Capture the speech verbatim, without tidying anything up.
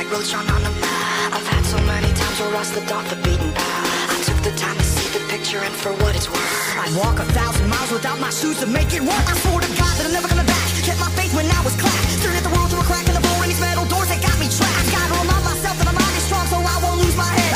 roads drawn on a map. I've had so many times where I slipped off the beaten path. I took the time to see the picture, and for what it's worth, I'd walk a thousand miles without my shoes to make it work. I swore to God that I'm never coming back. Kept my faith when I was clapped. Staring at the world through a crack in the floor and these metal doors that got me trapped. I gotta remind myself that I'm already strong, so I won't lose my head.